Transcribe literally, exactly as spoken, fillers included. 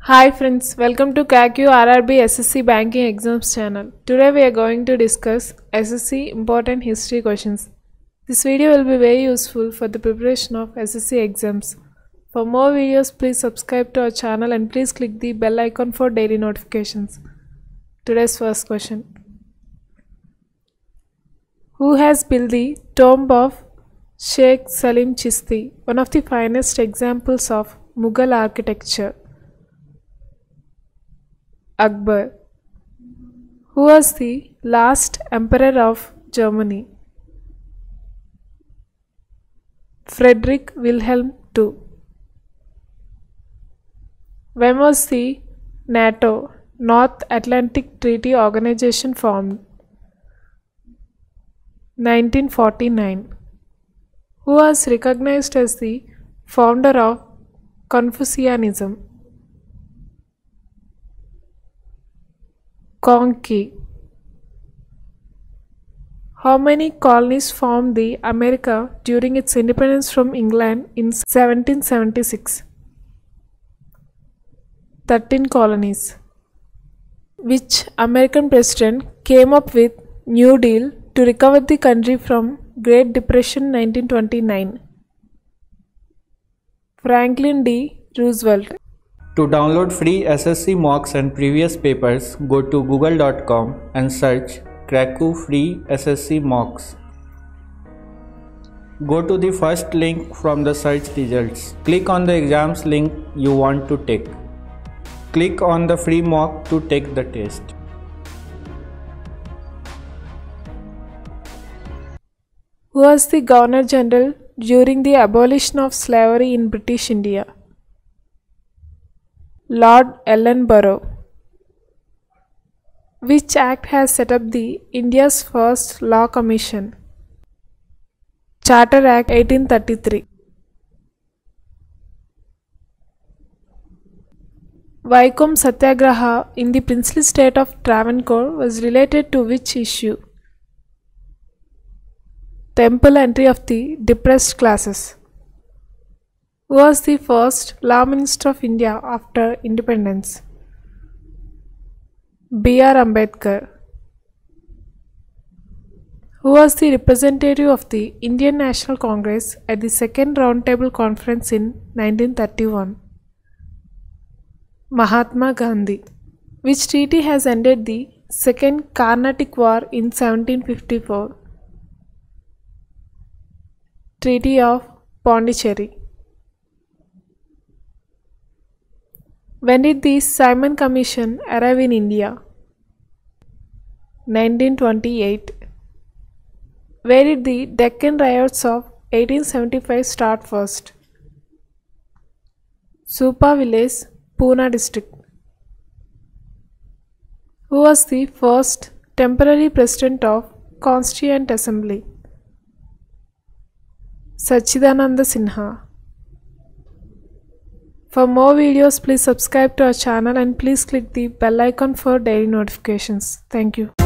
Hi friends, welcome to C A C U R R B S S C Banking Exams channel. Today we are going to discuss S S C important history questions. This video will be very useful for the preparation of S S C exams. For more videos, please subscribe to our channel and please click the bell icon for daily notifications. Today's first question. Who has built the tomb of Sheikh Salim Chishti, one of the finest examples of Mughal architecture? Akbar. Who was the last emperor of Germany? Frederick Wilhelm the Second. When was the NATO, North Atlantic Treaty Organization, formed? nineteen forty-nine. Who was recognized as the founder of Confucianism? Konki. How many colonies formed the America during its independence from England in seventeen seventy-six? thirteen colonies. Which American president came up with New Deal to recover the country from Great Depression nineteen twenty-nine? Franklin D. Roosevelt. To download free S S C mocks and previous papers, go to google dot com and search C A C U Free S S C Mocks. Go to the first link from the search results. Click on the exams link you want to take. Click on the free mock to take the test. Who was the Governor General during the abolition of slavery in British India? Lord Ellenborough. Which act has set up the India's first law commission? Charter Act eighteen thirty-three. Vaikom Satyagraha in the princely state of Travancore was related to which issue? Temple entry of the depressed classes. Who was the first Law Minister of India after independence? B R Ambedkar. Who was the representative of the Indian National Congress at the Second Roundtable Conference in nineteen thirty-one? Mahatma Gandhi. Which treaty has ended the Second Carnatic War in seventeen fifty-four? Treaty of Pondicherry. When did the Simon Commission arrive in India? nineteen twenty-eight. Where did the Deccan riots of eighteen seventy-five start first? Supa village, Poona district. Who was the first temporary president of Constituent Assembly? Sachidananda Sinha. For more videos, please subscribe to our channel and please click the bell icon for daily notifications. Thank you.